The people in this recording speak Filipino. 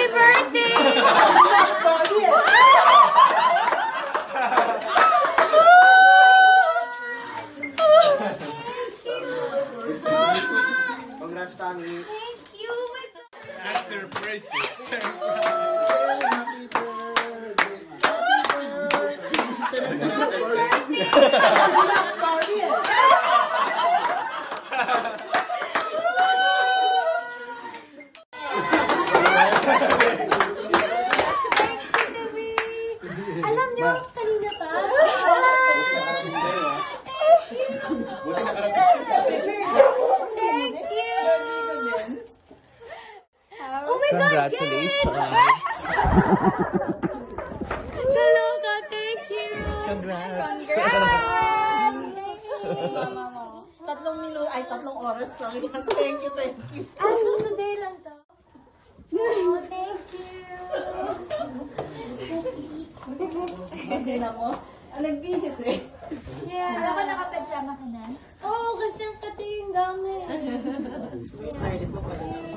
Happy birthday! Congrats, Tommy. Thank you. That's surprise. Alam niyo, kanina pa. Thank you. Oh my God, Congratulations. Kaloka, thank you. Congrats. Tatlong oras lang. Thank you. So today lang to. Oh, thank you. Hindi na mo. Nagbihis eh. Yeah. Alam ko nakapajama ka na? Oo, kasi ang kating gamit. Stylist mo pala.